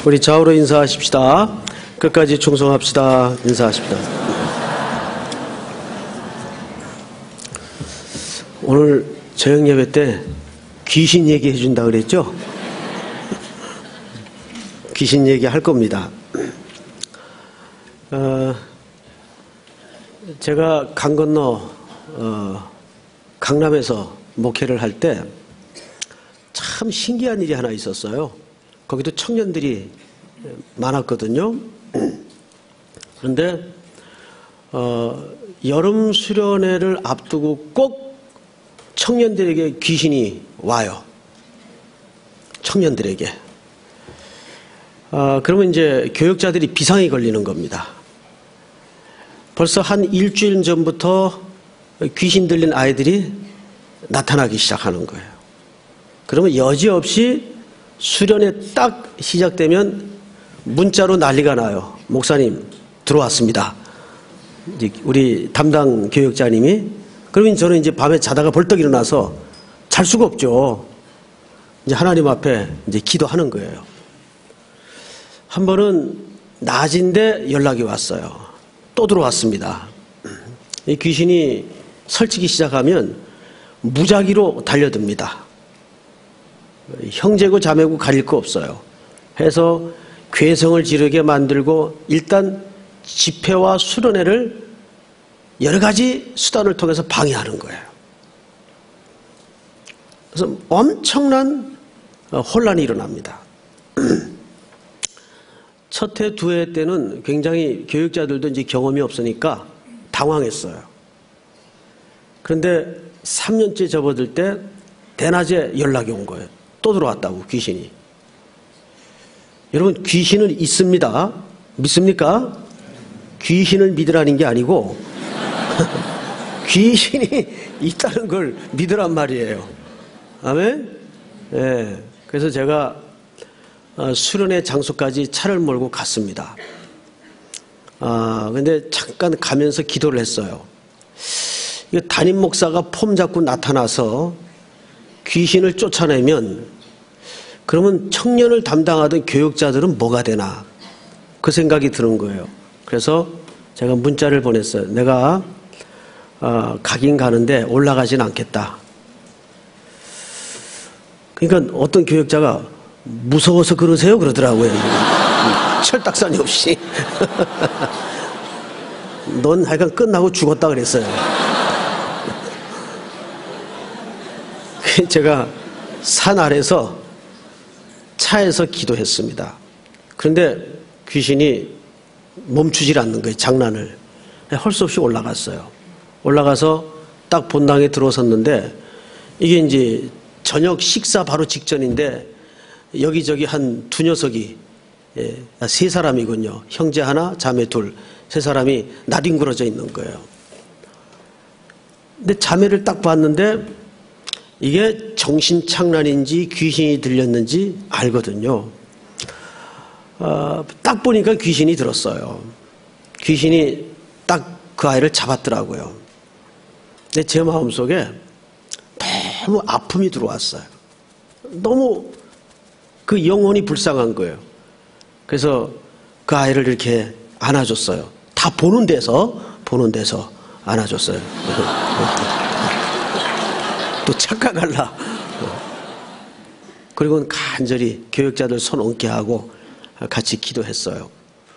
우리 좌우로 인사하십시다. 끝까지 충성합시다. 인사하십시다. 오늘 저녁 예배 때 귀신 얘기해 준다 그랬죠? 귀신 얘기 할 겁니다. 제가 강 건너 강남에서 목회를 할 때 참 신기한 일이 하나 있었어요. 거기도 청년들이 많았거든요. 그런데 여름 수련회를 앞두고 꼭 청년들에게 귀신이 와요. 청년들에게. 그러면 이제 교역자들이 비상이 걸리는 겁니다. 벌써 한 일주일 전부터 귀신 들린 아이들이 나타나기 시작하는 거예요. 그러면 여지없이 수련회 딱 시작되면 문자로 난리가 나요. 목사님 들어왔습니다. 이제 우리 담당 교역자님이. 그러면 저는 이제 밤에 자다가 벌떡 일어나서 잘 수가 없죠. 이제 하나님 앞에 이제 기도하는 거예요. 한 번은 낮인데 연락이 왔어요. 또 들어왔습니다. 이 귀신이 설치기 시작하면 무작위로 달려듭니다. 형제고 자매고 가릴 거 없어요. 해서 괴성을 지르게 만들고 일단 집회와 수련회를 여러 가지 수단을 통해서 방해하는 거예요. 그래서 엄청난 혼란이 일어납니다. 첫 해, 두 해 때는 굉장히 교육자들도 이제 경험이 없으니까 당황했어요. 그런데 3년째 접어들 때 대낮에 연락이 온 거예요. 또 들어왔다고, 귀신이. 여러분, 귀신은 있습니다. 믿습니까? 귀신을 믿으라는 게 아니고 귀신이 있다는 걸 믿으란 말이에요. 아멘? 네. 그래서 제가 수련회 장소까지 차를 몰고 갔습니다. 근데 잠깐 가면서 기도를 했어요. 담임 목사가 폼 잡고 나타나서 귀신을 쫓아내면 그러면 청년을 담당하던 교육자들은 뭐가 되나, 그 생각이 드는 거예요. 그래서 제가 문자를 보냈어요. 내가 가긴 가는데 올라가진 않겠다. 그러니까 어떤 교육자가 무서워서 그러세요? 그러더라고요. 철딱선이 없이. 넌 하여간 끝나고 죽었다 그랬어요. 제가 산 아래서 차에서 기도했습니다. 그런데 귀신이 멈추질 않는 거예요. 장난을. 할 수 없이 올라갔어요. 올라가서 딱 본당에 들어섰는데 이게 이제 저녁 식사 바로 직전인데 여기저기 한 두 녀석이, 세 사람이군요. 형제 하나, 자매 둘, 세 사람이 나뒹굴어져 있는 거예요. 근데 자매를 딱 봤는데 이게 정신착란인지 귀신이 들렸는지 알거든요. 딱 보니까 귀신이 들었어요. 귀신이 딱 그 아이를 잡았더라고요. 근데 제 마음속에 너무 아픔이 들어왔어요. 너무 그 영혼이 불쌍한 거예요. 그래서 그 아이를 이렇게 안아줬어요. 다 보는 데서 안아줬어요. 또 착각할라. 그리고는 간절히 교육자들 손 얹게 하고 같이 기도했어요.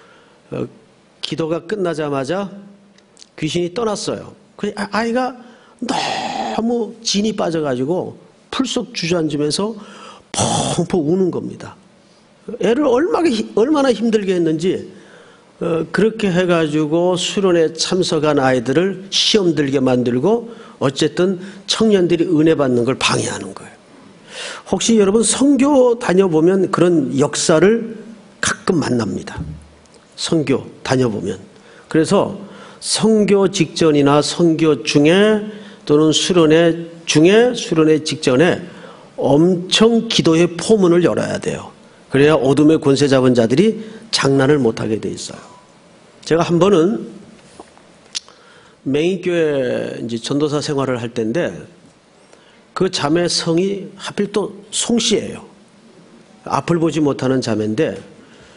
기도가 끝나자마자 귀신이 떠났어요. 아이가 너무 진이 빠져가지고 풀썩 주저앉으면서 펑펑 우는 겁니다. 애를 얼마나 힘들게 했는지 그렇게 해가지고 수련회 참석한 아이들을 시험 들게 만들고 어쨌든 청년들이 은혜 받는 걸 방해하는 거예요. 혹시 여러분 선교 다녀보면 그런 역사를 가끔 만납니다. 선교 다녀보면. 그래서 선교 직전이나 선교 중에 또는 수련회 중에 수련회 직전에 엄청 기도의 포문을 열어야 돼요. 그래야 어둠의 권세 잡은 자들이 장난을 못하게 돼 있어요. 제가 한 번은 맹인교회 이제 전도사 생활을 할 때인데 그 자매 성이 하필 또 송씨예요. 앞을 보지 못하는 자매인데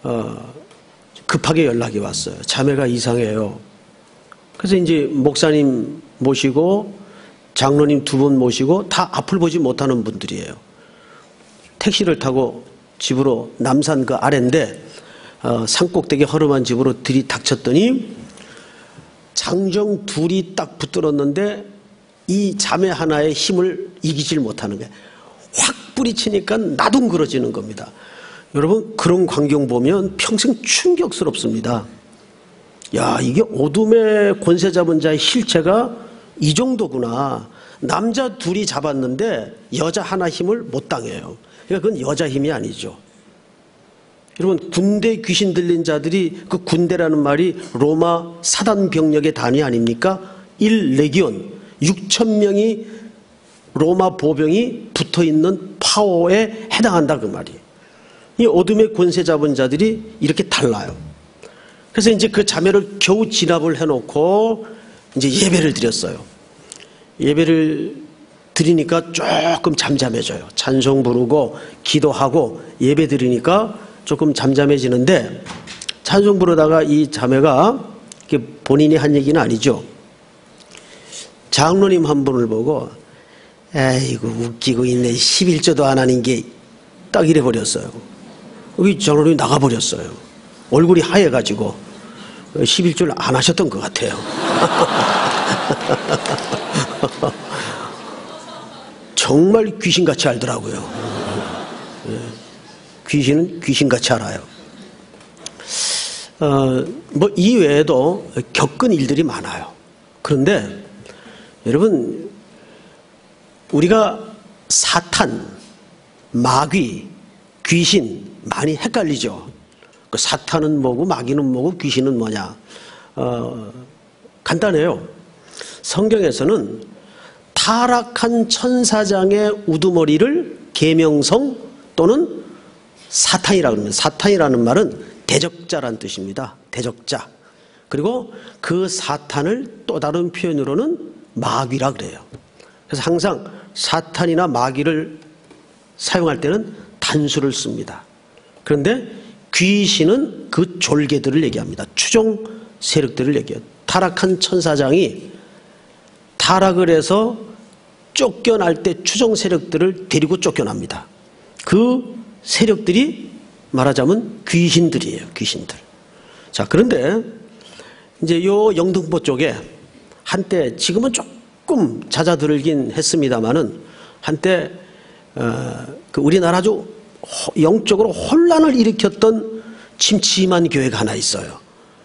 급하게 연락이 왔어요. 자매가 이상해요. 그래서 이제 목사님 모시고 장로님 2분 모시고 다 앞을 보지 못하는 분들이에요. 택시를 타고 집으로 남산 그 아래인데 산꼭대기 허름한 집으로 들이닥쳤더니 장정 둘이 딱 붙들었는데 이 자매 하나의 힘을 이기질 못하는 거예요. 확 뿌리치니까 나둥그러지는 겁니다. 여러분 그런 광경 보면 평생 충격스럽습니다. 야, 이게 어둠의 권세 잡은 자의 실체가 이 정도구나. 남자 둘이 잡았는데 여자 하나 힘을 못 당해요. 그러니까 그건 여자 힘이 아니죠. 여러분 군대 귀신 들린 자들이 그 군대라는 말이 로마 사단 병력의 단위 아닙니까? 1레기온 6,000명이 로마 보병이 붙어있는 파워에 해당한다 그 말이에요. 이 어둠의 권세 잡은 자들이 이렇게 달라요. 그래서 이제 그 자매를 겨우 진압을 해놓고 이제 예배를 드렸어요. 예배를 드리니까 조금 잠잠해져요. 찬송 부르고 기도하고 예배 드리니까 조금 잠잠해지는데 찬송 부르다가 이 자매가 본인이 한 얘기는 아니죠. 장로님 한 분을 보고 아이고 웃기고 있네. 11조도 안 하는 게 딱 이래 버렸어요. 이 장로님이 나가버렸어요. 얼굴이 하얘가지고 11조를 안 하셨던 것 같아요. 정말 귀신같이 알더라고요. 귀신은 귀신같이 알아요. 뭐 이외에도 겪은 일들이 많아요. 그런데 여러분 우리가 사탄, 마귀, 귀신 많이 헷갈리죠. 그 사탄은 뭐고 마귀는 뭐고 귀신은 뭐냐. 간단해요. 성경에서는 타락한 천사장의 우두머리를 계명성 또는 사탄이라고 합니다. 사탄이라는 말은 대적자란 뜻입니다. 대적자. 그리고 그 사탄을 또 다른 표현으로는 마귀라 그래요. 그래서 항상 사탄이나 마귀를 사용할 때는 단수를 씁니다. 그런데 귀신은 그 졸개들을 얘기합니다. 추종 세력들을 얘기해요. 타락한 천사장이 타락을 해서 쫓겨날 때 추종 세력들을 데리고 쫓겨납니다. 그 세력들이 말하자면 귀신들이에요. 귀신들. 자, 그런데 이제 요 영등포 쪽에 한때 지금은 조금 잦아들긴 했습니다마는 한때 그 우리나라 아주 영적으로 혼란을 일으켰던 침침한 교회가 하나 있어요.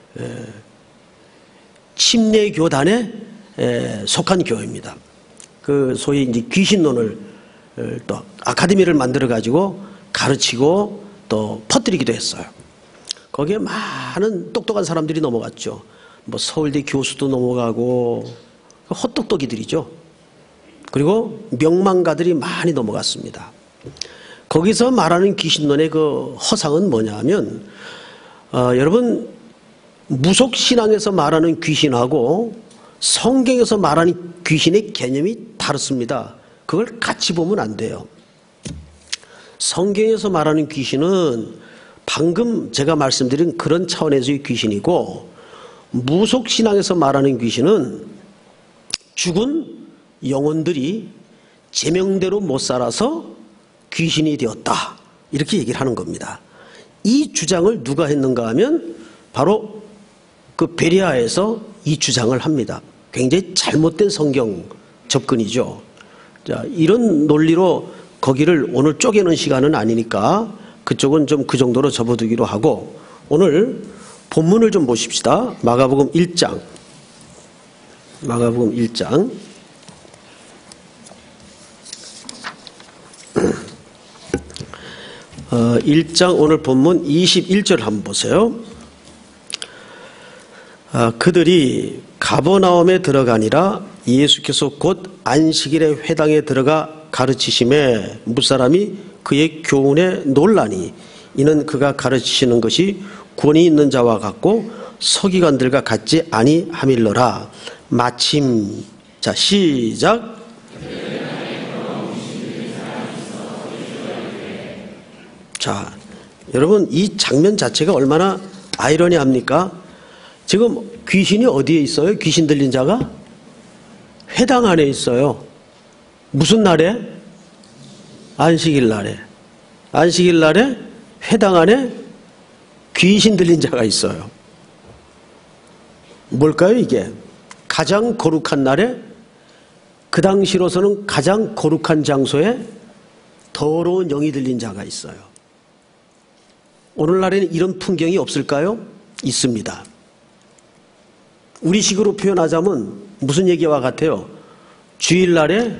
침례교단에 속한 교회입니다. 그 소위 이제 귀신론을 또 아카데미를 만들어 가지고 가르치고 또 퍼뜨리기도 했어요. 거기에 많은 똑똑한 사람들이 넘어갔죠. 뭐 서울대 교수도 넘어가고 헛똑똑이들이죠. 그리고 명망가들이 많이 넘어갔습니다. 거기서 말하는 귀신론의 그 허상은 뭐냐 하면 여러분 무속신앙에서 말하는 귀신하고 성경에서 말하는 귀신의 개념이 다릅니다. 그걸 같이 보면 안 돼요. 성경에서 말하는 귀신은 방금 제가 말씀드린 그런 차원에서의 귀신이고 무속신앙에서 말하는 귀신은 죽은 영혼들이 제명대로 못 살아서 귀신이 되었다. 이렇게 얘기를 하는 겁니다. 이 주장을 누가 했는가 하면 바로 그 베레아에서 이 주장을 합니다. 굉장히 잘못된 성경 접근이죠. 자, 이런 논리로 거기를 오늘 쪼개는 시간은 아니니까 그쪽은 좀 그 정도로 접어두기로 하고 오늘 본문을 좀 보십시다. 마가복음 1장. 마가복음 1장. 1장 오늘 본문 21절 한번 보세요. 그들이 가버나움에 들어가니라 예수께서 곧 안식일에 회당에 들어가 가르치심에 무사람이 그의 교훈에 놀라니 이는 그가 가르치시는 것이 권위 있는 자와 같고 서기관들과 같지 아니함일러라. 마침 자 시작. 자 여러분, 이 장면 자체가 얼마나 아이러니합니까? 지금 귀신이 어디에 있어요? 귀신 들린 자가? 회당 안에 있어요. 무슨 날에? 안식일 날에. 안식일 날에 회당 안에 귀신 들린 자가 있어요. 뭘까요, 이게? 가장 거룩한 날에, 그 당시로서는 가장 거룩한 장소에 더러운 영이 들린 자가 있어요. 오늘날에는 이런 풍경이 없을까요? 있습니다. 우리식으로 표현하자면 무슨 얘기와 같아요? 주일날에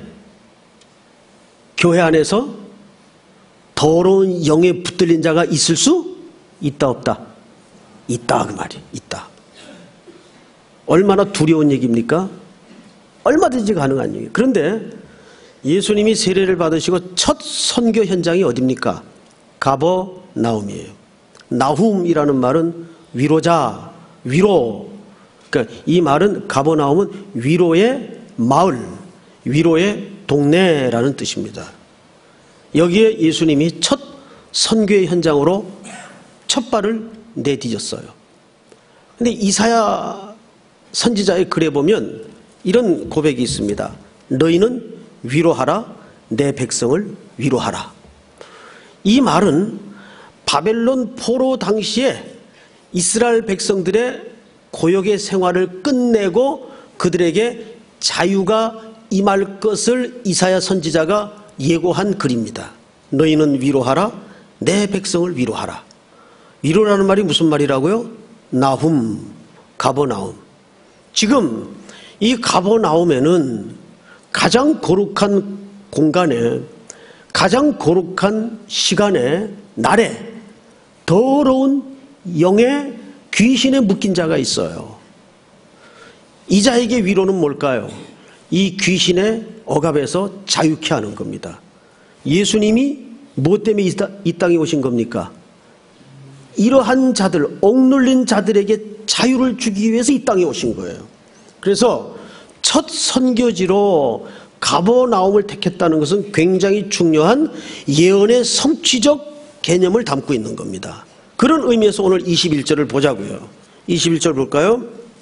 교회 안에서 더러운 영에 붙들린 자가 있을 수 있다, 없다? 있다, 그 말이에요. 있다. 얼마나 두려운 얘기입니까? 얼마든지 가능한 얘기예요. 그런데 예수님이 세례를 받으시고 첫 선교 현장이 어디입니까? 가버나움이에요. 나훔이라는 말은 위로자, 위로. 그러니까 이 말은 가버나움은 위로의 마을, 위로의 동네라는 뜻입니다. 여기에 예수님이 첫 선교의 현장으로 첫 발을 내디뎠어요. 그런데 이사야 선지자의 글에 보면 이런 고백이 있습니다. 너희는 위로하라, 내 백성을 위로하라. 이 말은 바벨론 포로 당시에 이스라엘 백성들의 고역의 생활을 끝내고 그들에게 자유가 임할 것을 이사야 선지자가 예고한 글입니다. 너희는 위로하라, 내 백성을 위로하라. 위로라는 말이 무슨 말이라고요? 나훔, 가버나움. 지금 이 가버나움에는 가장 거룩한 공간에, 가장 거룩한 시간에, 날에 더러운 영의 귀신에 묶인 자가 있어요. 이 자에게 위로는 뭘까요? 이 귀신의 억압에서 자유케 하는 겁니다. 예수님이 무엇 때문에 이 땅에 오신 겁니까? 이러한 자들, 억눌린 자들에게 자유를 주기 위해서 이 땅에 오신 거예요. 그래서 첫 선교지로 가버나움을 택했다는 것은 굉장히 중요한 예언의 성취적 개념을 담고 있는 겁니다. 그런 의미에서 오늘 21절을 보자고요. 21절 볼까요?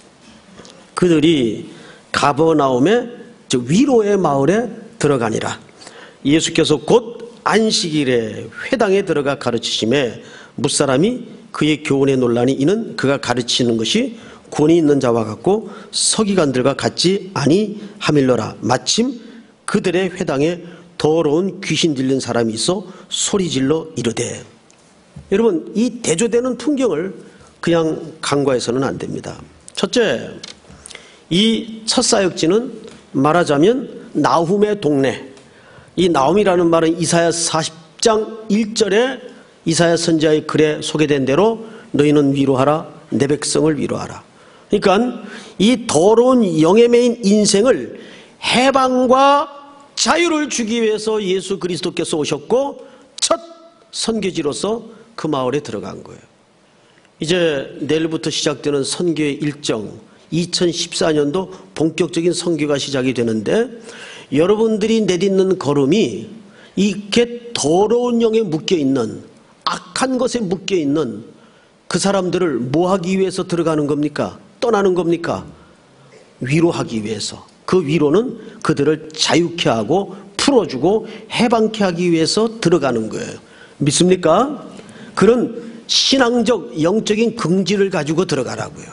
그들이 가버나움에, 즉 위로의 마을에 들어가니라. 예수께서 곧 안식일에 회당에 들어가 가르치심에 뭇사람이 그의 교훈에 논란이 이는 그가 가르치는 것이 권위 있는 자와 같고 서기관들과 같지 아니하밀러라. 마침 그들의 회당에 더러운 귀신 들린 사람이 있어 소리질러 이르되. 여러분, 이 대조되는 풍경을 그냥 간과해서는 안 됩니다. 첫째, 이 첫 사역지는 말하자면 나훔의 동네. 이 나훔이라는 말은 이사야 40장 1절에 이사야 선지자의 글에 소개된 대로 너희는 위로하라, 내 백성을 위로하라. 그러니까 이 더러운 영에 매인 인생을 해방과 자유를 주기 위해서 예수 그리스도께서 오셨고 첫 선교지로서 그 마을에 들어간 거예요. 이제 내일부터 시작되는 선교의 일정, 2014년도 본격적인 선교가 시작이 되는데 여러분들이 내딛는 걸음이 이렇게 더러운 영에 묶여있는, 악한 것에 묶여있는 그 사람들을 뭐 하기 위해서 들어가는 겁니까? 떠나는 겁니까? 위로하기 위해서. 그 위로는 그들을 자유케 하고 풀어주고 해방케 하기 위해서 들어가는 거예요. 믿습니까? 그런 신앙적 영적인 긍지를 가지고 들어가라고요.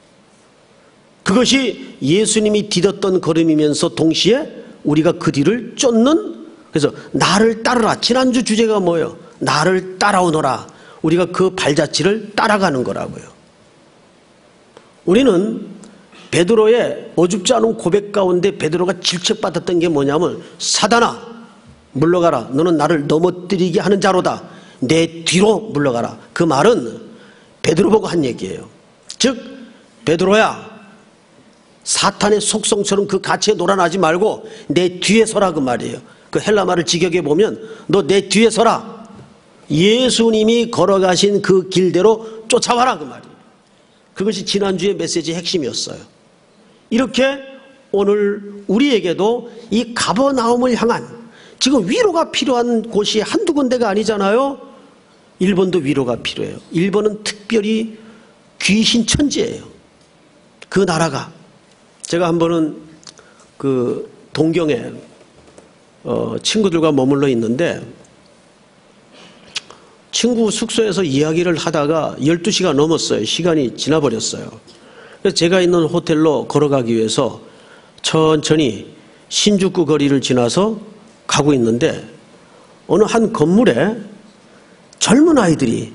그것이 예수님이 디뎠던 걸음이면서 동시에 우리가 그 뒤를 쫓는, 그래서 나를 따르라. 지난주 주제가 뭐예요? 나를 따라오너라. 우리가 그 발자취를 따라가는 거라고요. 우리는 베드로의 어줍지 않은 고백 가운데 베드로가 질책받았던 게 뭐냐면 사단아 물러가라. 너는 나를 넘어뜨리게 하는 자로다. 내 뒤로 물러가라. 그 말은 베드로 보고 한 얘기예요. 즉 베드로야, 사탄의 속성처럼 그 가치에 놀아나지 말고 내 뒤에 서라, 그 말이에요. 그 헬라 말을 직역해 보면 너 내 뒤에 서라. 예수님이 걸어가신 그 길대로 쫓아와라, 그 말이에요. 그것이 지난주의 메시지의 핵심이었어요. 이렇게 오늘 우리에게도 이 가버나움을 향한, 지금 위로가 필요한 곳이 한두 군데가 아니잖아요. 일본도 위로가 필요해요. 일본은 특별히 귀신 천지예요. 그 나라가. 제가 한 번은 그 동경에 친구들과 머물러 있는데 친구 숙소에서 이야기를 하다가 12시가 넘었어요. 시간이 지나버렸어요. 그래서 제가 있는 호텔로 걸어가기 위해서 천천히 신주쿠 거리를 지나서 가고 있는데 어느 한 건물에 젊은 아이들이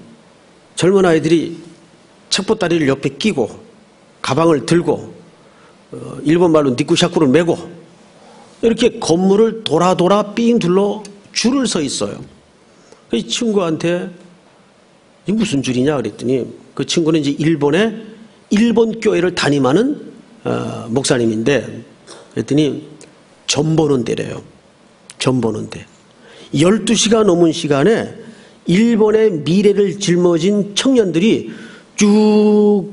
책보따리를 옆에 끼고 가방을 들고 일본말로 니쿠샤쿠를 메고 이렇게 건물을 돌아 삥 둘러 줄을 서 있어요. 그 친구한테 이 무슨 줄이냐 그랬더니 그 친구는 이제 일본 교회를 담임하는 목사님인데 그랬더니 점 보는 데래요. 점 보는 데. 12시가 넘은 시간에 일본의 미래를 짊어진 청년들이 쭉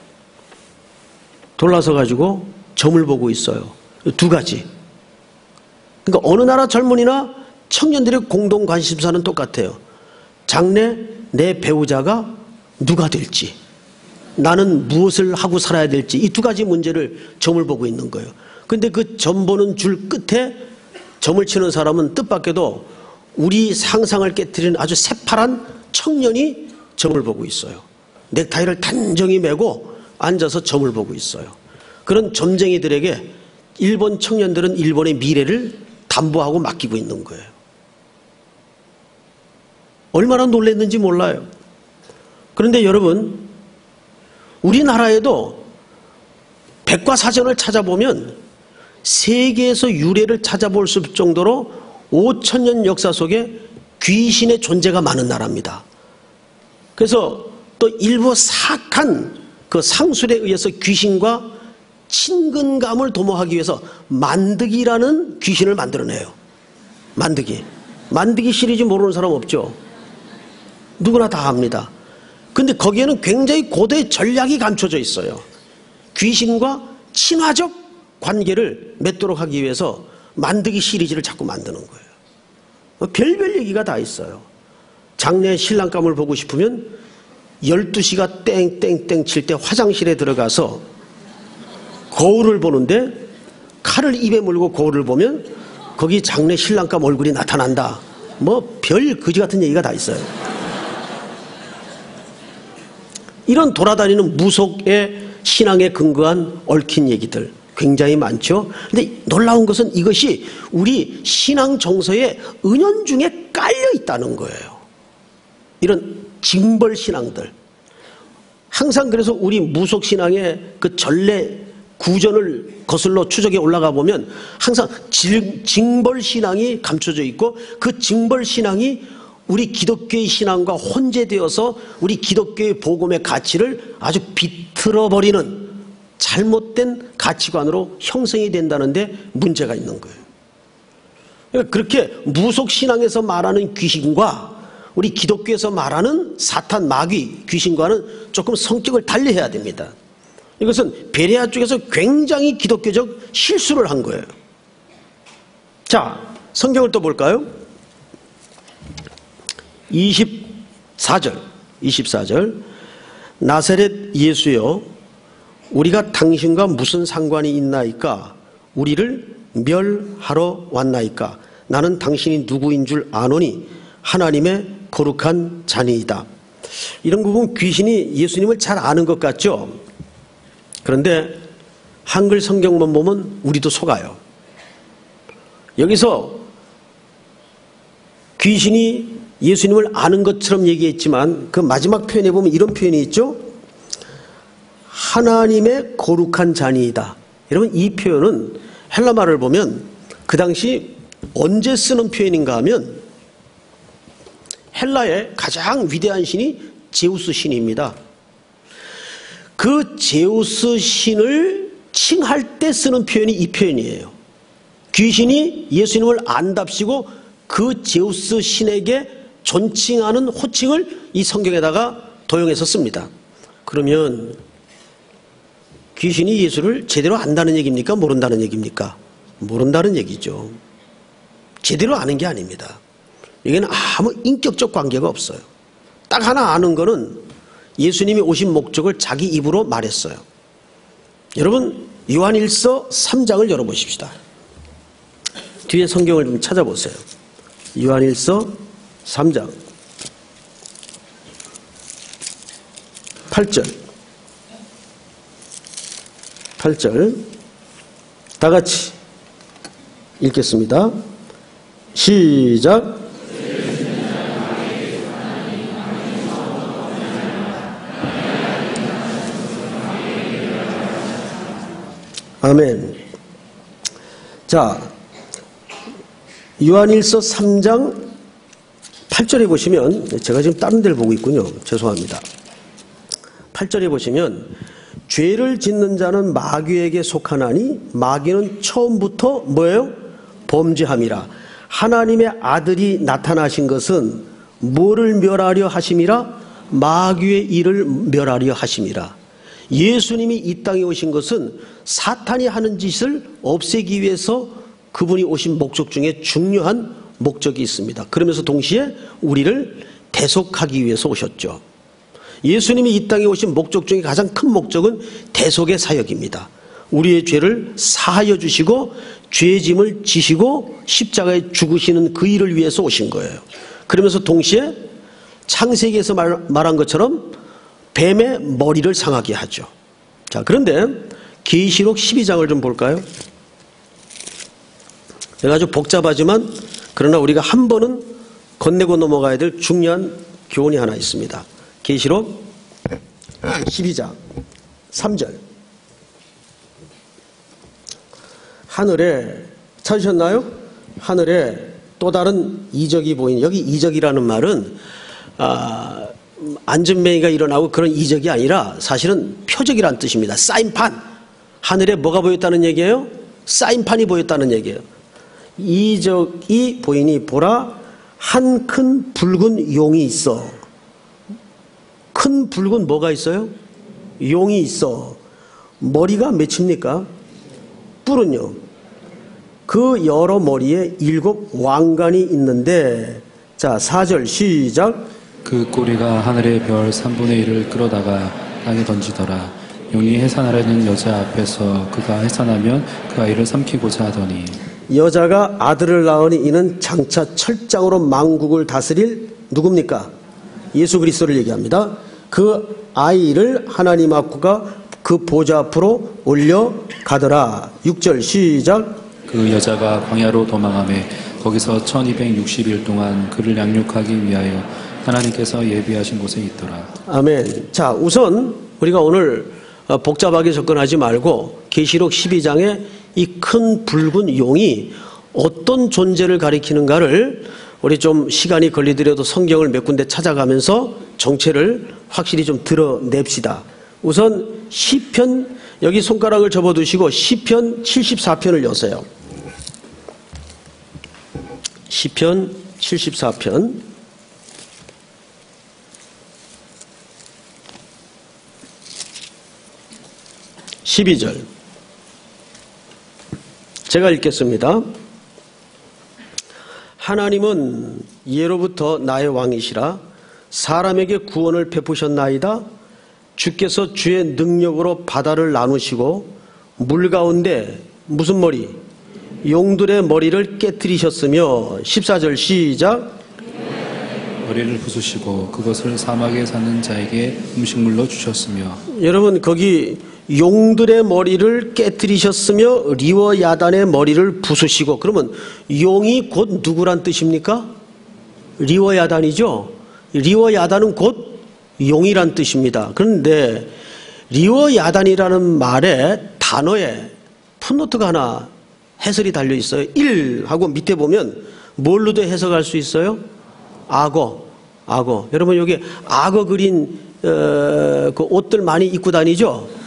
돌아서 가지고 점을 보고 있어요. 두 가지. 그러니까 어느 나라 젊은이나 청년들의 공동 관심사는 똑같아요. 장래 내 배우자가 누가 될지, 나는 무엇을 하고 살아야 될지, 이 두 가지 문제를 점을 보고 있는 거예요. 근데 그 점 보는 줄 끝에 점을 치는 사람은 뜻밖에도 우리 상상을 깨트리는 아주 새파란 청년이 점을 보고 있어요. 넥타이를 단정히 메고 앉아서 점을 보고 있어요. 그런 점쟁이들에게 일본 청년들은 일본의 미래를 담보하고 맡기고 있는 거예요. 얼마나 놀랐는지 몰라요. 그런데 여러분, 우리나라에도 백과사전을 찾아보면 세계에서 유래를 찾아볼 수 있을 정도로 5,000년 역사 속에 귀신의 존재가 많은 나라입니다. 그래서 또 일부 사악한 그 상술에 의해서 귀신과 친근감을 도모하기 위해서 만드기라는 귀신을 만들어내요. 만드기 시리즈 모르는 사람 없죠? 누구나 다 압니다. 근데 거기에는 굉장히 고도의 전략이 감춰져 있어요. 귀신과 친화적 관계를 맺도록 하기 위해서 만드기 시리즈를 자꾸 만드는 거예요. 별별 얘기가 다 있어요. 장래 신랑감을 보고 싶으면 12시가 땡땡땡 칠 때 화장실에 들어가서 거울을 보는데 칼을 입에 물고 거울을 보면 거기 장래 신랑감 얼굴이 나타난다. 뭐 별 거지 같은 얘기가 다 있어요. 이런 돌아다니는 무속의 신앙에 근거한 얽힌 얘기들 굉장히 많죠. 근데 놀라운 것은 이것이 우리 신앙 정서에 은연중에 깔려 있다는 거예요. 이런 징벌 신앙들. 항상 그래서 우리 무속 신앙의 그 전례 구전을 거슬러 추적해 올라가 보면 항상 징벌 신앙이 감춰져 있고 그 징벌 신앙이 우리 기독교의 신앙과 혼재되어서 우리 기독교의 복음의 가치를 아주 비틀어버리는 잘못된 가치관으로 형성이 된다는데 문제가 있는 거예요. 그러니까 그렇게 무속 신앙에서 말하는 귀신과 우리 기독교에서 말하는 사탄 마귀 귀신과는 조금 성격을 달리해야 됩니다. 이것은 베레아 쪽에서 굉장히 기독교적 실수를 한 거예요. 자, 성경을 또 볼까요? 24절 나사렛 예수여 우리가 당신과 무슨 상관이 있나이까? 우리를 멸하러 왔나이까? 나는 당신이 누구인 줄 아노니 하나님의 거룩한 자니이다. 이런 부분 귀신이 예수님을 잘 아는 것 같죠? 그런데 한글 성경만 보면 우리도 속아요. 여기서 귀신이 예수님을 아는 것처럼 얘기했지만 그 마지막 표현에 보면 이런 표현이 있죠. 하나님의 거룩한 자니이다. 여러분 이 표현은 헬라말을 보면 그 당시 언제 쓰는 표현인가 하면 헬라의 가장 위대한 신이 제우스 신입니다. 그 제우스 신을 칭할 때 쓰는 표현이 이 표현이에요. 귀신이 예수님을 안답시고 그 제우스 신에게 존칭하는 호칭을 이 성경에다가 도용해서 씁니다. 그러면 귀신이 예수를 제대로 안다는 얘기입니까? 모른다는 얘기입니까? 모른다는 얘기죠. 제대로 아는 게 아닙니다. 여기는 아무 인격적 관계가 없어요. 딱 하나 아는 거는 예수님이 오신 목적을 자기 입으로 말했어요. 여러분 요한일서 3장을 열어보십시다. 뒤에 성경을 좀 찾아보세요. 요한일서 3장 8절 다 같이 읽겠습니다. 시작. 아멘. 자, 요한일서 3장 8절에 보시면, 제가 지금 다른 데를 보고 있군요. 죄송합니다. 8절에 보시면 죄를 짓는 자는 마귀에게 속하나니 마귀는 처음부터 뭐예요? 범죄함이라. 하나님의 아들이 나타나신 것은 뭐를 멸하려 하심이라? 마귀의 일을 멸하려 하심이라. 예수님이 이 땅에 오신 것은 사탄이 하는 짓을 없애기 위해서 그분이 오신 목적 중에 중요한 목적이 있습니다. 그러면서 동시에 우리를 대속하기 위해서 오셨죠. 예수님이 이 땅에 오신 목적 중에 가장 큰 목적은 대속의 사역입니다. 우리의 죄를 사하여 주시고 죄짐을 지시고 십자가에 죽으시는 그 일을 위해서 오신 거예요. 그러면서 동시에 창세기에서 말한 것처럼 뱀의 머리를 상하게 하죠. 자, 그런데 계시록 12장을 좀 볼까요? 제가 아주 복잡하지만 그러나 우리가 한 번은 건네고 넘어가야 될 중요한 교훈이 하나 있습니다. 계시록 12장 3절. 하늘에 찾으셨나요? 하늘에 또 다른 이적이 보이는, 여기 이적이라는 말은 안전뱅이가 일어나고 그런 이적이 아니라 사실은 표적이란 뜻입니다. 사인판. 하늘에 뭐가 보였다는 얘기예요? 사인판이 보였다는 얘기예요. 이적이 보이니 보라, 한 큰 붉은 용이 있어. 큰 붉은 뭐가 있어요? 용이 있어. 머리가 몇입니까? 뿔은요. 그 여러 머리에 7 왕관이 있는데, 자 4절 시작. 그 꼬리가 하늘의 별 3분의 1을 끌어다가 땅에 던지더라. 용이 해산하려는 여자 앞에서 그가 해산하면 그 아이를 삼키고자 하더니, 여자가 아들을 낳으니 이는 장차 철장으로 만국을 다스릴 누굽니까? 예수 그리스도를 얘기합니다. 그 아이를 하나님 앞과 그 보좌 앞으로 올려가더라. 6절 시작. 그 여자가 광야로 도망하매 거기서 1260일 동안 그를 양육하기 위하여 하나님께서 예비하신 곳에 있더라. 아멘. 자, 우선 우리가 오늘 복잡하게 접근하지 말고 계시록 12장에 이 큰 붉은 용이 어떤 존재를 가리키는가를 우리 좀 시간이 걸리더라도 성경을 몇 군데 찾아가면서 정체를 확실히 좀 드러냅시다. 우선 시편, 여기 손가락을 접어두시고 시편 74편을 여세요. 시편 74편 12절 제가 읽겠습니다. 하나님은 예로부터 나의 왕이시라. 사람에게 구원을 베푸셨나이다. 주께서 주의 능력으로 바다를 나누시고 물 가운데 무슨 머리? 용들의 머리를 깨뜨리셨으며 14절 시작. 머리를 부수시고 그것을 사막에 사는 자에게 음식물로 주셨으며. 여러분 거기 용들의 머리를 깨뜨리셨으며 리워 야단의 머리를 부수시고, 그러면 용이 곧 누구란 뜻입니까? 리워 야단이죠. 리워 야단은 곧 용이란 뜻입니다. 그런데 리워 야단이라는 말에 단어에 풋노트가 하나 해설이 달려 있어요. 1 하고 밑에 보면 뭘로도 해석할 수 있어요? 악어. 여러분 여기 악어 그린 그 옷들 많이 입고 다니죠?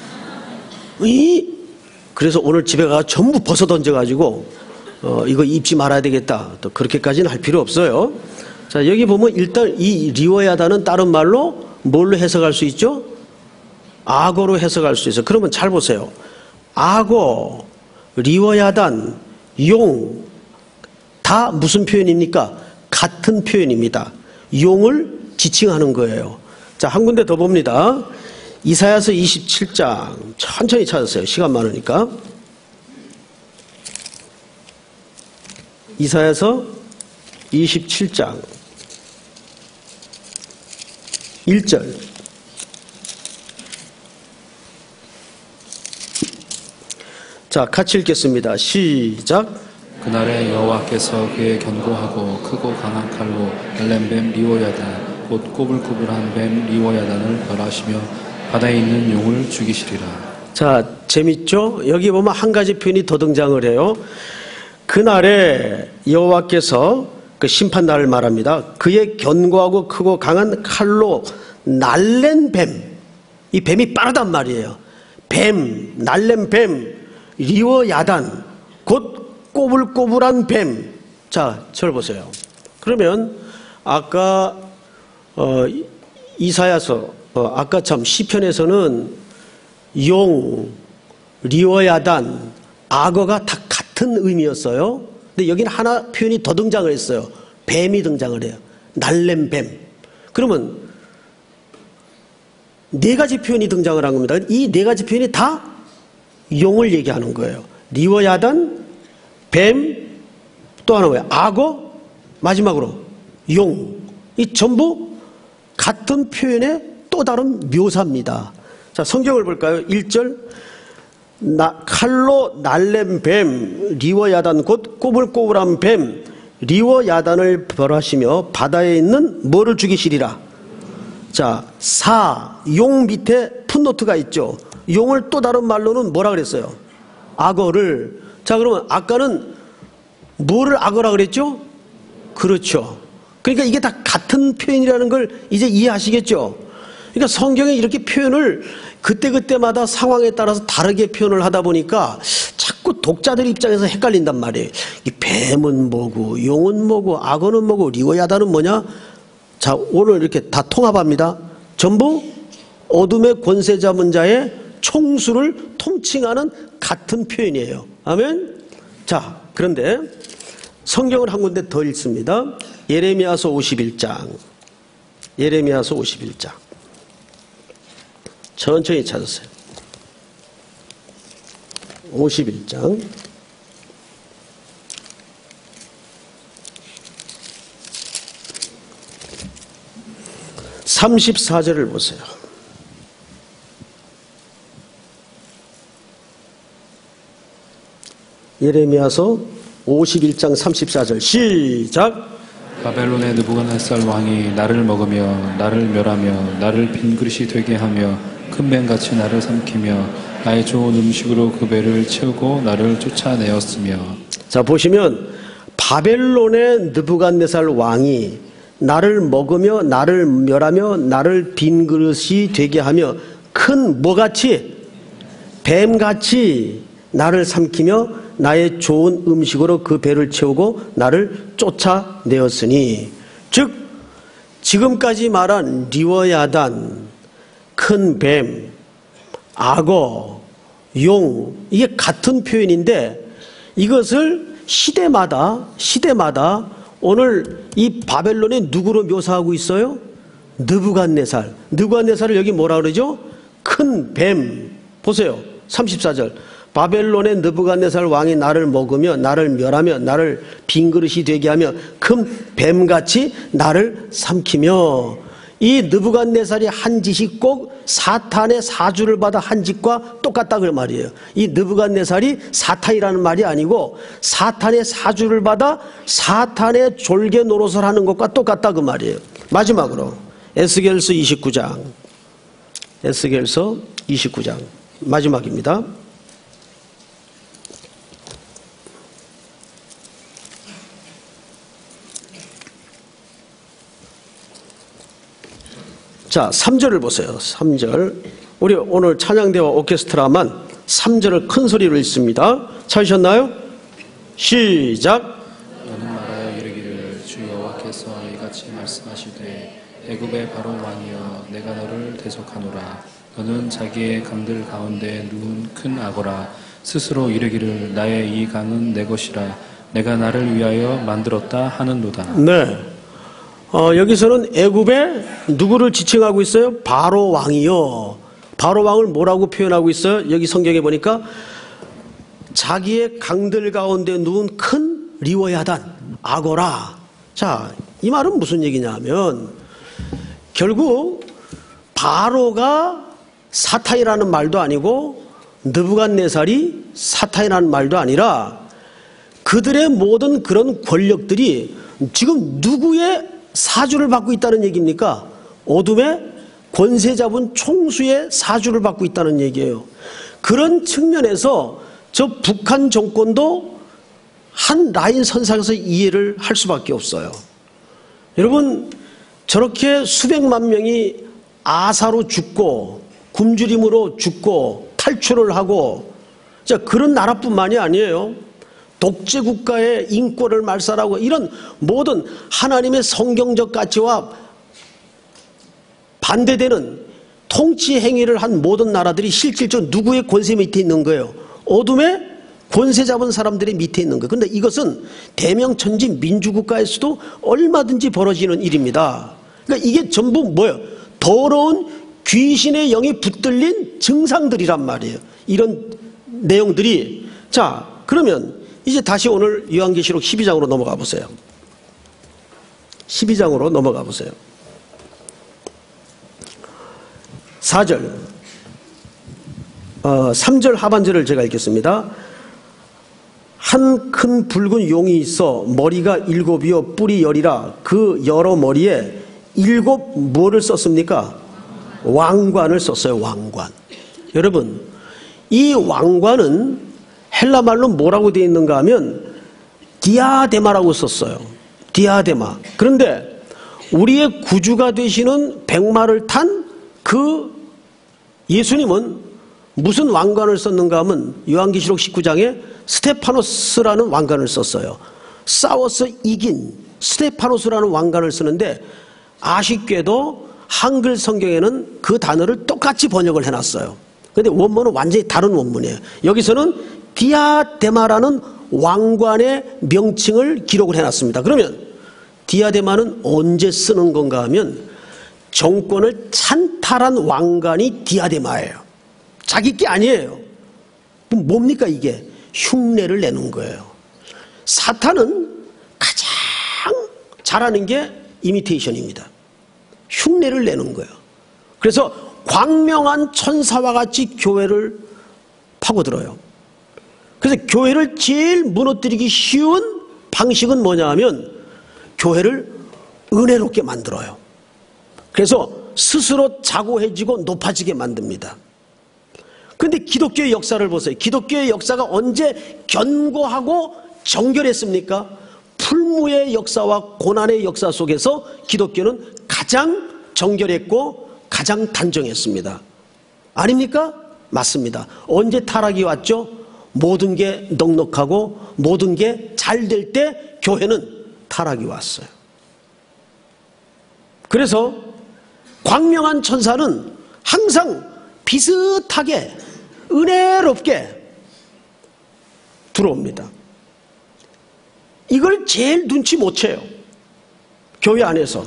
그래서 오늘 집에 가 전부 벗어 던져가지고 이거 입지 말아야 되겠다. 또 그렇게까지는 할 필요 없어요. 자, 여기 보면 일단 이 리워야다는 다른 말로 뭘로 해석할 수 있죠? 악어로 해석할 수 있어요. 그러면 잘 보세요. 악어, 리워야단, 용 다 무슨 표현입니까? 같은 표현입니다. 용을 지칭하는 거예요. 자, 한 군데 더 봅니다. 이사야서 27장 천천히 찾으세요. 시간 많으니까. 이사야서 27장 1절. 자, 같이 읽겠습니다. 시작. 그날에 여호와께서 그의 견고하고 크고 강한 칼로 엘렘뱀 리워야단 곧 꼬불꼬불한 뱀 리워야단을 벌하시며 바다에 있는 용을 죽이시리라. 자, 재밌죠? 여기 보면 한 가지 표현이 더 등장을 해요. 그날에 여호와께서 그 심판날을 말합니다. 그의 견고하고 크고 강한 칼로 날랜 뱀. 이 뱀이 빠르단 말이에요. 뱀, 날랜 뱀, 리워야단 곧 꼬불꼬불한 뱀. 자, 저를 보세요. 그러면 아까 이사야서 아까 참 시편에서는 용, 리워야단, 악어가 다 같은 의미였어요. 근데 여기는 하나 표현이 더 등장을 했어요. 뱀이 등장을 해요. 날랜 뱀. 그러면 네 가지 표현이 등장을 한 겁니다. 이 네 가지 표현이 다 용을 얘기하는 거예요. 리워야단, 뱀, 또 하나 뭐야? 악어, 마지막으로 용. 이 전부 같은 표현의 또 다른 묘사입니다. 자, 성경을 볼까요? 1절. 칼로 날랜 뱀, 리워야단 곧 꼬불꼬불한 뱀, 리워야단을 벌하시며 바다에 있는 뭐를 죽이시리라. 자, 용 밑에 풋노트가 있죠. 용을 또 다른 말로는 뭐라 그랬어요? 악어를. 자, 그러면 아까는 뭐를 악어라 그랬죠? 그렇죠. 그러니까 이게 다 같은 표현이라는 걸 이제 이해하시겠죠? 그러니까 성경에 이렇게 표현을 그때그때마다 상황에 따라서 다르게 표현을 하다 보니까 자꾸 독자들 입장에서 헷갈린단 말이에요. 이 뱀은 뭐고, 용은 뭐고, 악어는 뭐고, 리워야단은 뭐냐? 자, 오늘 이렇게 다 통합합니다. 전부 어둠의 권세 잡은 자의 총수를 통칭하는 같은 표현이에요. 아멘? 자, 그런데 성경을 한 군데 더 읽습니다. 예레미야서 51장. 예레미야서 51장. 천천히 찾으세요. 51장. 34절을 보세요. 예레미야서 51장 34절 시작. 바벨론의 느부갓네살 왕이 나를 먹으며 나를 멸하며 나를 빈 그릇이 되게 하며 큰 뱀같이 나를 삼키며 나의 좋은 음식으로 그 배를 채우고 나를 쫓아내었으며. 자, 보시면 바벨론의 느부갓네살 왕이 나를 먹으며 나를 멸하며 나를 빈 그릇이 되게 하며 큰 뭐같이? 뱀같이 나를 삼키며 나의 좋은 음식으로 그 배를 채우고 나를 쫓아내었으니. 즉 지금까지 말한 리워야단, 큰 뱀, 악어, 용, 이게 같은 표현인데 이것을 시대마다 오늘 이 바벨론이 누구로 묘사하고 있어요? 느부갓네살. 느부갓네살을 여기 뭐라 그러죠? 큰 뱀. 보세요. 34절. 바벨론의 느부갓네살 왕이 나를 먹으며 나를 멸하며 나를 빈 그릇이 되게 하며 큰 뱀같이 나를 삼키며. 이 느부갓네살이 한 짓이 꼭 사탄의 사주를 받아 한 짓과 똑같다 그 말이에요. 이 느부갓네살이 사탄이라는 말이 아니고 사탄의 사주를 받아 사탄의 졸개 노릇을 하는 것과 똑같다 그 말이에요. 마지막으로 에스겔서 29장. 에스겔서 29장 마지막입니다. 자, 3절을 보세요. 3절. 우리 오늘 찬양대와 오케스트라만 3절을 큰 소리로 읽습니다. 찾으셨나요? 시작. 너는 말하여 이르기를 주 여호와께서 이같이 말씀하시되 애굽의 바로 왕이여 내가 너를 대속하노라. 너는 자기의 강들 가운데 누운 큰 악어라. 스스로 이르기를 나의 이 강은 내 것이라. 내가 나를 위하여 만들었다 하는도다. 네. 여기서는 애굽에 누구를 지칭하고 있어요? 바로 왕이요. 바로 왕을 뭐라고 표현하고 있어요? 여기 성경에 보니까 자기의 강들 가운데 누운 큰 리워야단, 아고라. 자, 이 말은 무슨 얘기냐 하면 결국 바로가 사탄이라는 말도 아니고 느부갓네살이 사탄이라는 말도 아니라 그들의 모든 그런 권력들이 지금 누구의 사주를 받고 있다는 얘기입니까? 어둠의 권세 잡은 총수의 사주를 받고 있다는 얘기예요. 그런 측면에서 저 북한 정권도 한 라인 선상에서 이해를 할 수밖에 없어요. 여러분, 저렇게 수백만 명이 아사로 죽고 굶주림으로 죽고 탈출을 하고, 자, 그런 나라뿐만이 아니에요. 독재 국가의 인권을 말살하고 이런 모든 하나님의 성경적 가치와 반대되는 통치 행위를 한 모든 나라들이 실질적으로 누구의 권세 밑에 있는 거예요? 어둠의 권세 잡은 사람들의 밑에 있는 거예요. 그런데 이것은 대명천지 민주국가에서도 얼마든지 벌어지는 일입니다. 그러니까 이게 전부 뭐예요? 더러운 귀신의 영이 붙들린 증상들이란 말이에요. 이런 내용들이. 자, 그러면 이제 다시 오늘 요한계시록 12장으로 넘어가 보세요. 12장으로 넘어가 보세요. 4절, 3절 하반절을 제가 읽겠습니다. 한 큰 붉은 용이 있어 머리가 7이요 뿔이 10이라 그 여러 머리에 7 뭐를 썼습니까? 왕관을 썼어요. 왕관. 여러분, 이 왕관은 헬라말로 뭐라고 되어 있는가 하면 디아데마라고 썼어요. 디아데마. 그런데 우리의 구주가 되시는 백마를 탄 그 예수님은 무슨 왕관을 썼는가 하면 요한계시록 19장에 스테파노스라는 왕관을 썼어요. 싸워서 이긴 스테파노스라는 왕관을 쓰는데 아쉽게도 한글 성경에는 그 단어를 똑같이 번역을 해놨어요. 그런데 원문은 완전히 다른 원문이에요. 여기서는 디아데마라는 왕관의 명칭을 기록을 해놨습니다. 그러면 디아데마는 언제 쓰는 건가 하면 정권을 찬탈한 왕관이 디아데마예요. 자기 게 아니에요. 뭡니까 이게? 흉내를 내는 거예요. 사탄은 가장 잘하는 게 이미테이션입니다. 흉내를 내는 거예요. 그래서 광명한 천사와 같이 교회를 파고들어요. 그래서 교회를 제일 무너뜨리기 쉬운 방식은 뭐냐 하면 교회를 은혜롭게 만들어요. 그래서 스스로 자고해지고 높아지게 만듭니다. 그런데 기독교의 역사를 보세요. 기독교의 역사가 언제 견고하고 정결했습니까? 풀무의 역사와 고난의 역사 속에서 기독교는 가장 정결했고 가장 단정했습니다. 아닙니까? 맞습니다. 언제 타락이 왔죠? 모든 게 넉넉하고 모든 게 잘 될 때 교회는 타락이 왔어요. 그래서 광명한 천사는 항상 비슷하게 은혜롭게 들어옵니다. 이걸 제일 눈치 못 채요. 교회 안에서.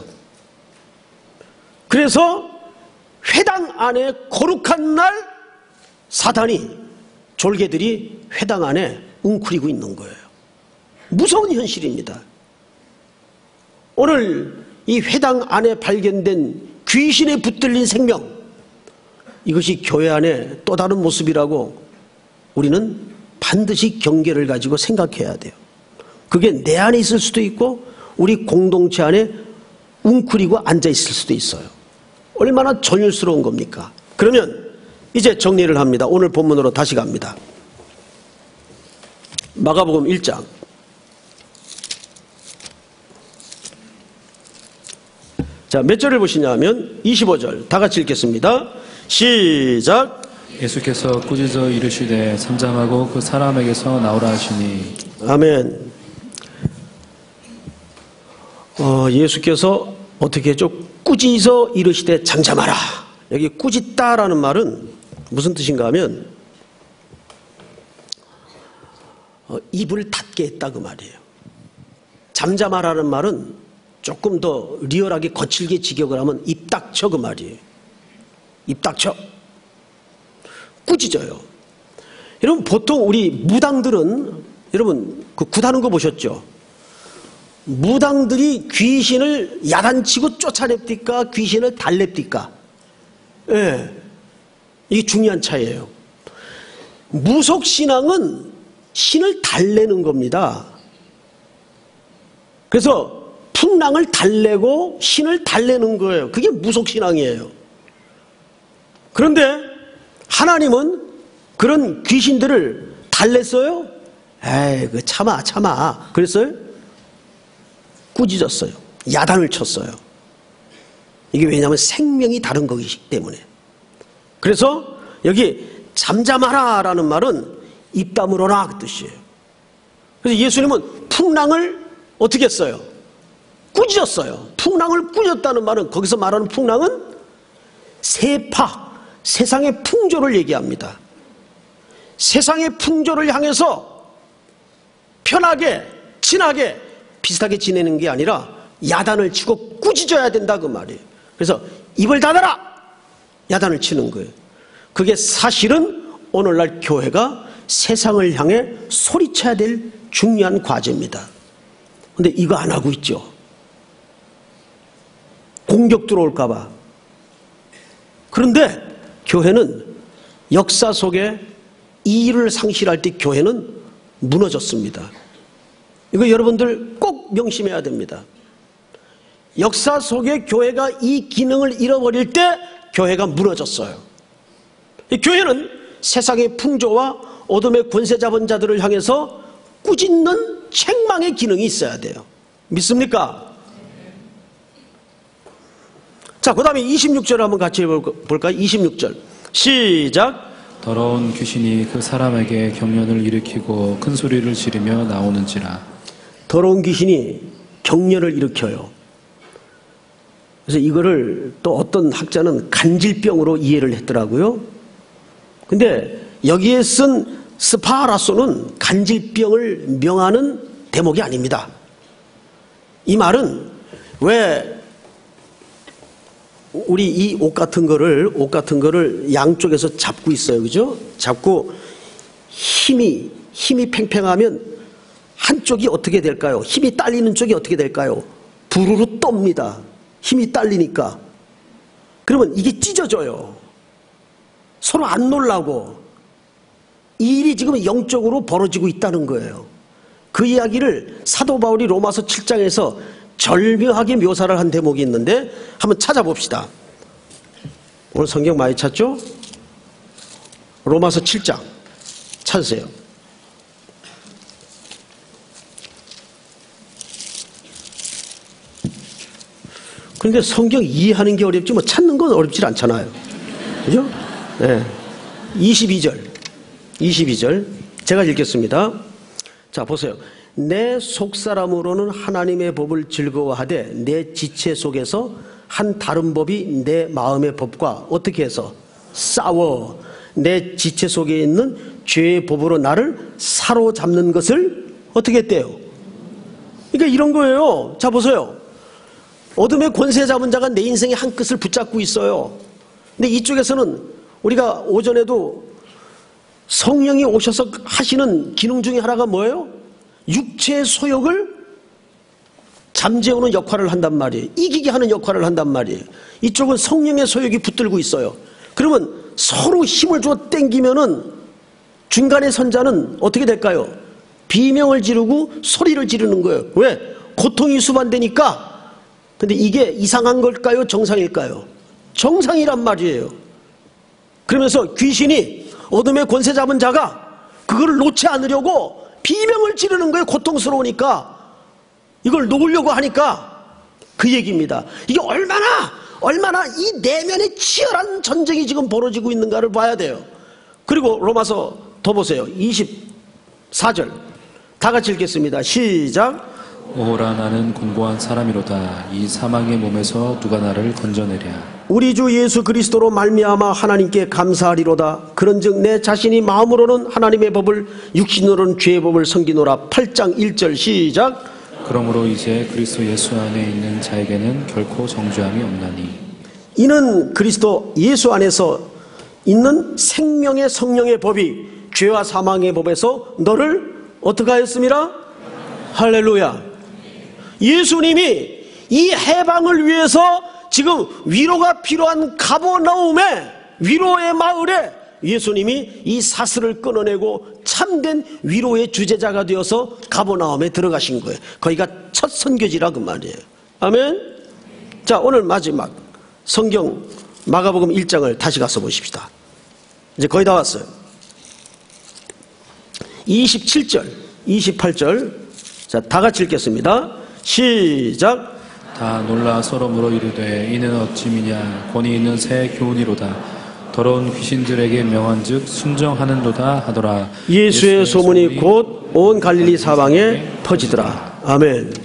그래서 회당 안에 거룩한 날 사단이 졸개들이 회당 안에 웅크리고 있는 거예요. 무서운 현실입니다. 오늘 이 회당 안에 발견된 귀신에 붙들린 생명, 이것이 교회 안에 또 다른 모습이라고 우리는 반드시 경계를 가지고 생각해야 돼요. 그게 내 안에 있을 수도 있고 우리 공동체 안에 웅크리고 앉아 있을 수도 있어요. 얼마나 전율스러운 겁니까? 그러면 이제 정리를 합니다. 오늘 본문으로 다시 갑니다. 마가복음 1장. 자, 몇 절을 보시냐면 25절 다 같이 읽겠습니다. 시작. 예수께서 꾸짖어 이르시되 잠잠하고 그 사람에게서 나오라 하시니. 아멘. 예수께서 어떻게 했죠? 꾸짖어 이르시되 잠잠하라. 여기 꾸짖다라는 말은 무슨 뜻인가 하면 입을 닫게 했다 그 말이에요. 잠잠하라는 말은 조금 더 리얼하게 거칠게 직역을 하면 입 닥쳐 그 말이에요. 입 닥쳐. 꾸짖어요. 여러분 보통 우리 무당들은 여러분 그 굿하는 거 보셨죠? 무당들이 귀신을 야단치고 쫓아냅니까? 귀신을 달랩니까? 예. 이게 중요한 차이예요. 무속신앙은 신을 달래는 겁니다. 그래서 풍랑을 달래고 신을 달래는 거예요. 그게 무속신앙이에요. 그런데 하나님은 그런 귀신들을 달랬어요? 에이, 그 참아. 그랬어요? 꾸짖었어요. 야단을 쳤어요. 이게 왜냐하면 생명이 다른 거기 때문에. 그래서 여기 잠잠하라 라는 말은 입 다물어라 그 뜻이에요. 그래서 예수님은 풍랑을 어떻게 했어요? 꾸짖었어요. 풍랑을 꾸짖었다는 말은 거기서 말하는 풍랑은 세파, 세상의 풍조를 얘기합니다. 세상의 풍조를 향해서 편하게, 친하게, 비슷하게 지내는 게 아니라 야단을 치고 꾸짖어야 된다 그 말이에요. 그래서 입을 닫아라! 야단을 치는 거예요. 그게 사실은 오늘날 교회가 세상을 향해 소리쳐야 될 중요한 과제입니다. 근데 이거 안 하고 있죠. 공격 들어올까 봐. 그런데 교회는 역사 속에 이 일을 상실할 때 교회는 무너졌습니다. 이거 여러분들 꼭 명심해야 됩니다. 역사 속에 교회가 이 기능을 잃어버릴 때 교회가 무너졌어요. 이 교회는 세상의 풍조와 어둠의 권세 잡은 자들을 향해서 꾸짖는 책망의 기능이 있어야 돼요. 믿습니까? 자, 그 다음에 26절 한번 같이 볼까요? 26절 시작. 더러운 귀신이 그 사람에게 경련을 일으키고 큰 소리를 지르며 나오는지라. 더러운 귀신이 경련을 일으켜요. 그래서 이거를 또 어떤 학자는 간질병으로 이해를 했더라고요. 근데 여기에 쓴 스파라소는 간질병을 명하는 대목이 아닙니다. 이 말은 왜 우리 이 옷 같은 거를 양쪽에서 잡고 있어요. 그죠? 잡고 힘이 팽팽하면 한쪽이 어떻게 될까요? 힘이 딸리는 쪽이 어떻게 될까요? 부르르 떱니다. 힘이 딸리니까. 그러면 이게 찢어져요. 서로 안 놀라고. 이 일이 지금 영적으로 벌어지고 있다는 거예요. 그 이야기를 사도 바울이 로마서 7장에서 절묘하게 묘사를 한 대목이 있는데 한번 찾아봅시다. 오늘 성경 많이 찾죠? 로마서 7장 찾으세요. 그런데 성경 이해하는 게 어렵지 뭐 찾는 건 어렵지 않잖아요. 그죠? 네. 22절 제가 읽겠습니다. 자, 보세요. 내 속사람으로는 하나님의 법을 즐거워하되 내 지체 속에서 한 다른 법이 내 마음의 법과 어떻게 해서 싸워 내 지체 속에 있는 죄의 법으로 나를 사로잡는 것을 어떻게 했대요? 그러니까 이런 거예요. 자, 보세요. 어둠의 권세 잡은 자가 내 인생의 한 끝을 붙잡고 있어요. 근데 이쪽에서는 우리가 오전에도 성령이 오셔서 하시는 기능 중에 하나가 뭐예요? 육체의 소욕을 잠재우는 역할을 한단 말이에요. 이기게 하는 역할을 한단 말이에요. 이쪽은 성령의 소욕이 붙들고 있어요. 그러면 서로 힘을 줘 땡기면은 중간에 선 자는 어떻게 될까요? 비명을 지르고 소리를 지르는 거예요. 왜? 고통이 수반되니까. 근데 이게 이상한 걸까요? 정상일까요? 정상이란 말이에요. 그러면서 귀신이 어둠의 권세 잡은 자가 그걸 놓지 않으려고 비명을 지르는 거예요. 고통스러우니까. 이걸 놓으려고 하니까 그 얘기입니다. 이게 얼마나 이 내면에 치열한 전쟁이 지금 벌어지고 있는가를 봐야 돼요. 그리고 로마서 더 보세요. 24절 다 같이 읽겠습니다. 시작. 오호라 나는 공고한 사람이로다. 이 사망의 몸에서 누가 나를 건져내랴. 우리 주 예수 그리스도로 말미암아 하나님께 감사하리로다. 그런즉 내 자신이 마음으로는 하나님의 법을 육신으로는 죄의 법을 섬기노라. 8장 1절 시작. 그러므로 이제 그리스도 예수 안에 있는 자에게는 결코 정죄함이 없나니 이는 그리스도 예수 안에서 있는 생명의 성령의 법이 죄와 사망의 법에서 너를 어떻게 하였습니까? 할렐루야. 예수님이 이 해방을 위해서 지금 위로가 필요한 가버나움의 위로의 마을에 예수님이 이 사슬을 끊어내고 참된 위로의 주제자가 되어서 가버나움에 들어가신 거예요. 거기가 첫 선교지라 그 말이에요. 아멘. 자, 오늘 마지막 성경 마가복음 1장을 다시 가서 보십시다. 이제 거의 다 왔어요. 27절 28절 자, 다 같이 읽겠습니다. 시작. 다 놀라 서로 물어 이르되 이는 어찌미냐 권위 있는 새 교훈이로다. 더러운 귀신들에게 명한즉 순정하는도다 하더라. 예수의 소문이 곧 온 갈릴리 사방에 퍼지더라. 아멘.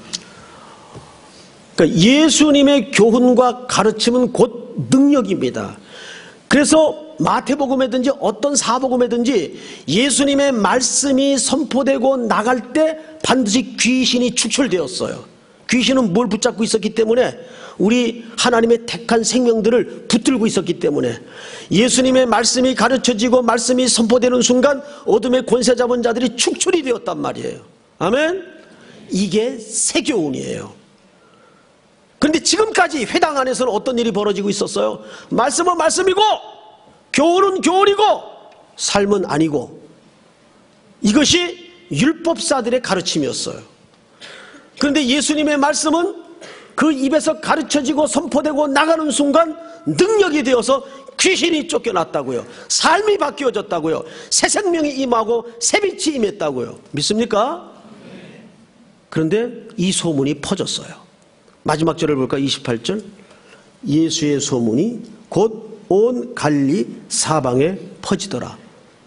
그러니까 예수님의 교훈과 가르침은 곧 능력입니다. 그래서 마태복음이든지 어떤 사복음이든지 예수님의 말씀이 선포되고 나갈 때 반드시 귀신이 축출되었어요. 귀신은 뭘 붙잡고 있었기 때문에 우리 하나님의 택한 생명들을 붙들고 있었기 때문에 예수님의 말씀이 가르쳐지고 말씀이 선포되는 순간 어둠의 권세 잡은 자들이 축출이 되었단 말이에요. 아멘. 이게 새 교훈이에요. 그런데 지금까지 회당 안에서는 어떤 일이 벌어지고 있었어요? 말씀은 말씀이고 교훈은 교훈이고 삶은 아니고, 이것이 율법사들의 가르침이었어요. 그런데 예수님의 말씀은 그 입에서 가르쳐지고 선포되고 나가는 순간 능력이 되어서 귀신이 쫓겨났다고요. 삶이 바뀌어졌다고요. 새 생명이 임하고 새 빛이 임했다고요. 믿습니까? 그런데 이 소문이 퍼졌어요. 마지막 절을 볼까? 28절. 예수의 소문이 곧 온 갈릴리 사방에 퍼지더라.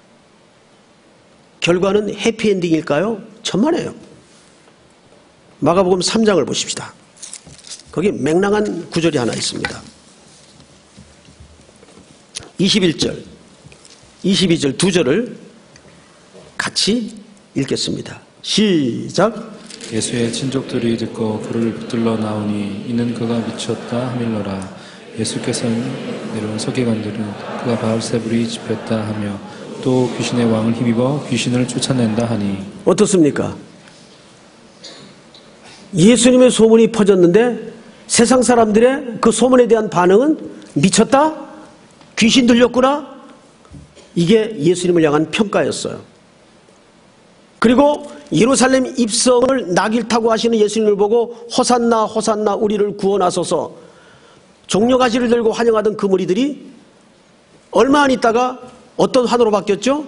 결과는 해피엔딩일까요? 천만에요. 마가복음 3장을 보십시다. 거기 맹랑한 구절이 하나 있습니다. 21절 22절 두 절을 같이 읽겠습니다. 시작. 예수의 친족들이 듣고 그를 붙들러 나오니 이는 그가 미쳤다 하밀러라. 예수께서는 내려온 서기관들은 그가 바알세불이 집혔다 하며 또 귀신의 왕을 힘입어 귀신을 쫓아낸다 하니. 어떻습니까? 예수님의 소문이 퍼졌는데 세상 사람들의 그 소문에 대한 반응은 미쳤다? 귀신 들렸구나? 이게 예수님을 향한 평가였어요. 그리고 예루살렘 입성을 낙일 타고 하시는 예수님을 보고 호산나 호산나 우리를 구원하소서 종려가시를 들고 환영하던 그 무리들이 얼마 안 있다가 어떤 환호로 바뀌었죠?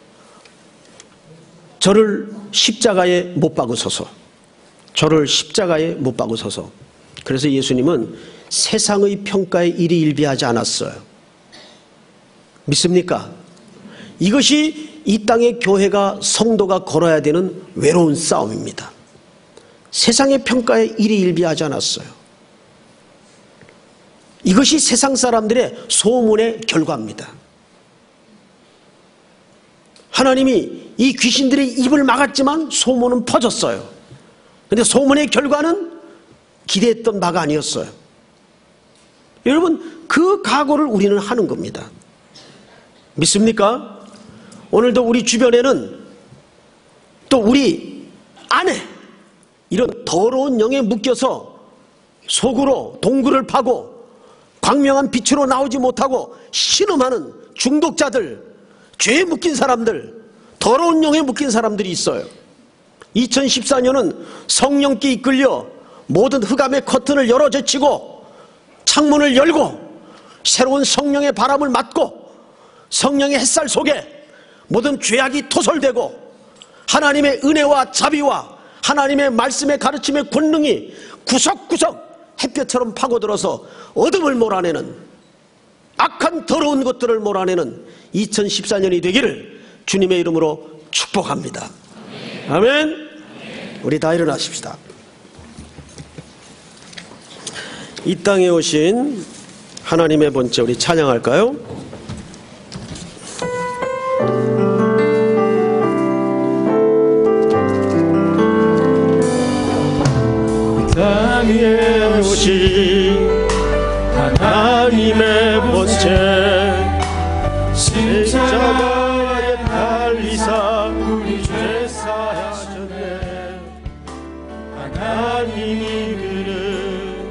저를 십자가에 못 박으소서. 저를 십자가에 못 박으소서. 그래서 예수님은 세상의 평가에 일희일비하지 않았어요. 믿습니까? 이것이 이 땅의 교회가 성도가 걸어야 되는 외로운 싸움입니다. 세상의 평가에 일희일비하지 않았어요. 이것이 세상 사람들의 소문의 결과입니다. 하나님이 이 귀신들의 입을 막았지만 소문은 퍼졌어요. 그런데 소문의 결과는 기대했던 바가 아니었어요. 여러분, 그 각오를 우리는 하는 겁니다. 믿습니까? 오늘도 우리 주변에는 또 우리 안에 이런 더러운 영에 묶여서 속으로 동굴을 파고 광명한 빛으로 나오지 못하고 신음하는 중독자들, 죄에 묶인 사람들, 더러운 영에 묶인 사람들이 있어요. 2014년은 성령께 이끌려 모든 흑암의 커튼을 열어젖히고 창문을 열고 새로운 성령의 바람을 맞고 성령의 햇살 속에 모든 죄악이 토설되고 하나님의 은혜와 자비와 하나님의 말씀의 가르침의 권능이 구석구석 햇볕처럼 파고들어서 어둠을 몰아내는 악한 더러운 것들을 몰아내는 2014년이 되기를 주님의 이름으로 축복합니다. 아멘. 우리 다 일어나십시다. 이 땅에 오신 하나님의 본체 우리 찬양할까요? 위에 오신 하나님의 본체 십자가에 달리사 우리 죄 사하셨네. 하나님이 그를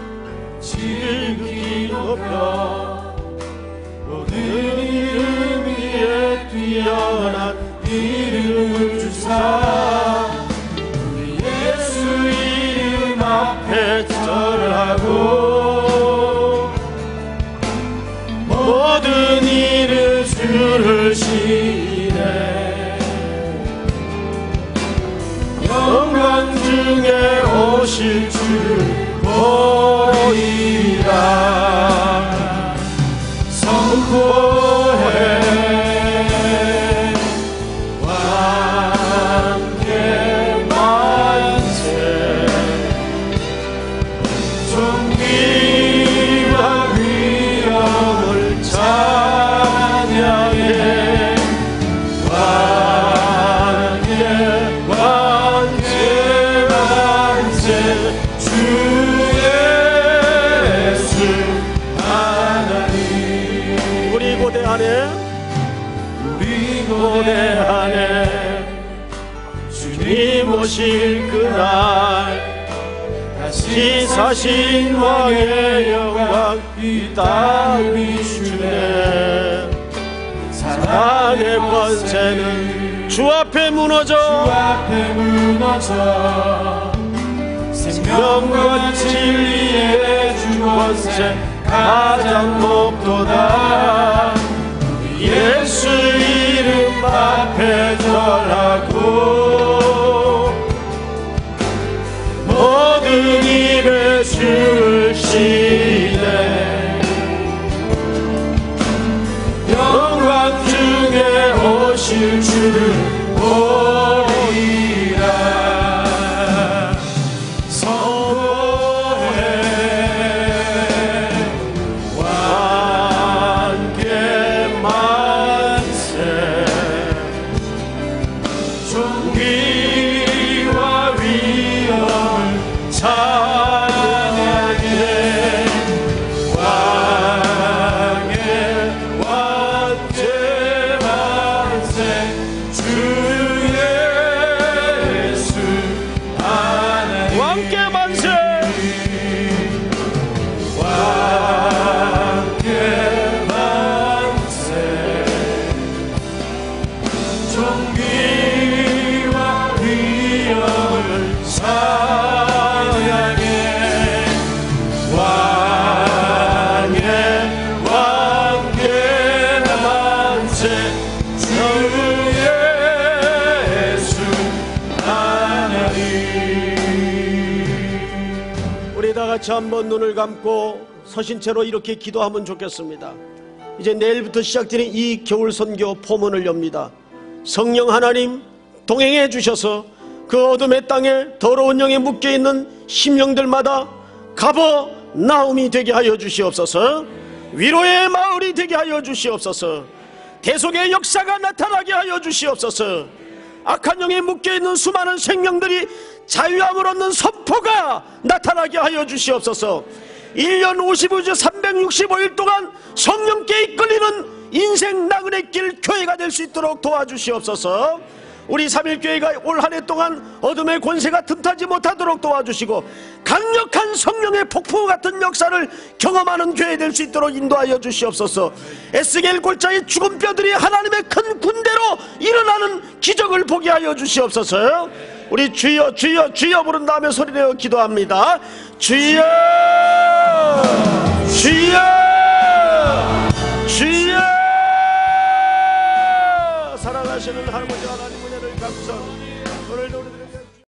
지극히 높여 모든 이름 위에 뛰어난 이름을 주사 우리 예수 이름 앞에 절하고 모든 일을 주르시네. 영광 중에 오실 줄 보이라 선포해. 왕께 만세 존귀와 위엄을 찬양해. 왕께 만세 만세 주 예수 하나님. 우리 고대하네 우리 고대하네 주님 오실 그날 다시 사신 왕의 영광 이 땅 비추네. 사랑의 권세는 주 앞에 무너져 생명과 진리의 주 권세 가장 높도다. 예수 이름 앞에 절하고 모든 입에 주시네. 영광 중에 오실 줄을 보이라 선포해. 왕께 만세 존귀와 위엄을 찬양해. 왕의 왕께 만세 주 예수 하나님. 왕께 만세 왕께 만세 존귀와 위엄을 찬양해. 왕의 왕께 만세 주 예수 하나님. 우리 다 같이 한번 눈을 감고 서신 채로 이렇게 기도하면 좋겠습니다. 이제 내일부터 시작되는 이 겨울 선교 포문을 엽니다. 성령 하나님 동행해 주셔서 그 어둠의 땅에 더러운 영에 묶여있는 심령들마다 가버나움이 되게 하여 주시옵소서. 위로의 마을이 되게 하여 주시옵소서. 대속의 역사가 나타나게 하여 주시옵소서. 악한 영에 묶여있는 수많은 생명들이 자유함을 얻는 선포가 나타나게 하여 주시옵소서. 1년 55주 365일 동안 성령께 이끌리는 인생 나그네 길 교회가 될 수 있도록 도와주시옵소서. 우리 3.1교회가 올 한 해 동안 어둠의 권세가 틈타지 못하도록 도와주시고 강력한 성령의 폭풍 같은 역사를 경험하는 교회 될 수 있도록 인도하여 주시옵소서. 에스겔 골짜기 죽은 뼈들이 하나님의 큰 군대로 일어나는 기적을 보게 하여 주시옵소서. 우리 주여 주여 주여 부른 다음에 소리내어 기도합니다. 주여 주여